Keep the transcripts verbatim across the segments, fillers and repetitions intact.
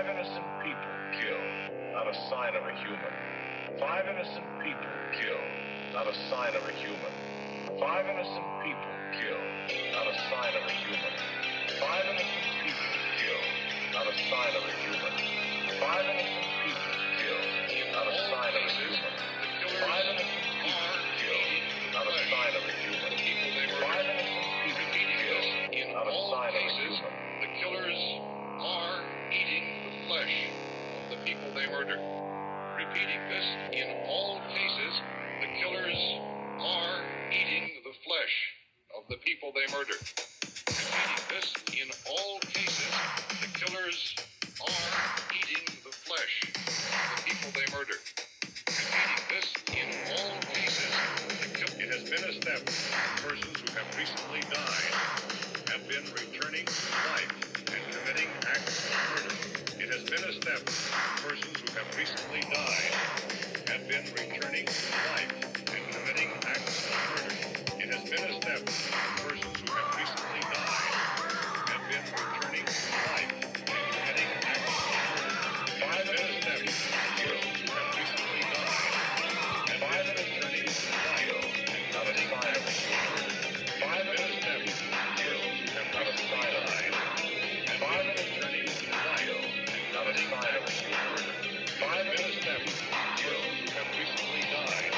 Five innocent people killed, not a sign of a human. Five innocent people killed, not a sign of a human. Five innocent people killed, not a sign of a human. Five innocent people killed, not a sign of a human. Five innocent people killed, not a sign of a human. Five innocent people killed, not a sign of a human. Five innocent people killed, not a sign of a human. The killers are eating the flesh of the people they murder. Repeating this, in all cases, the killers are eating the flesh of the people they murder. Repeating this, in all cases, the killers are eating the flesh of the people they murder. Repeating this, in all cases, the kill- it has been established that persons who have recently died have been returning to life and committing acts of murder. It has been established that persons who have recently died have been returning to life and committing acts of murder. It has been established that persons who have recently died have been returning to life and committing acts of murder. Five been established that persons who have recently died have been returning to life and committing acts of murder. Five been established that persons who have recently died have been returning to life and committing acts of murder. Five been established that persons who have recently died.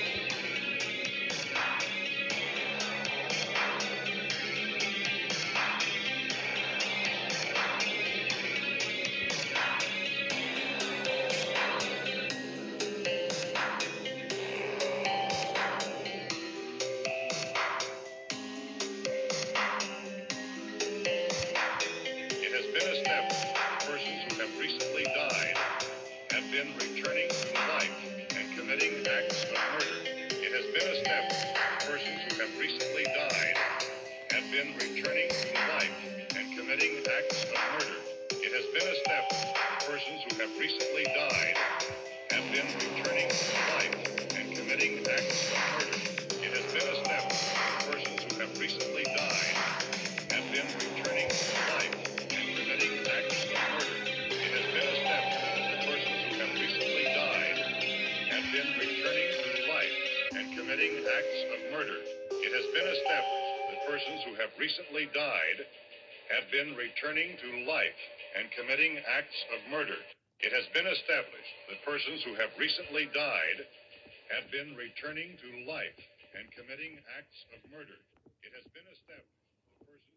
It has been established that persons who have recently died have been returning to life and committing acts of murder. It has been established that persons who have recently died have been returning to life and committing acts of murder. It has been established that persons who have recently died have been returning to life and committing acts of murder. It has been established that persons who have recently died have been returning to life and committing acts of murder. It has been established that persons who have recently died have been returning to life and committing acts of murder. It has been established that persons who have recently died have been returning to life and committing acts of murder. It has been established that persons who have recently died have been returning to life and committing acts of murder. It has been established that persons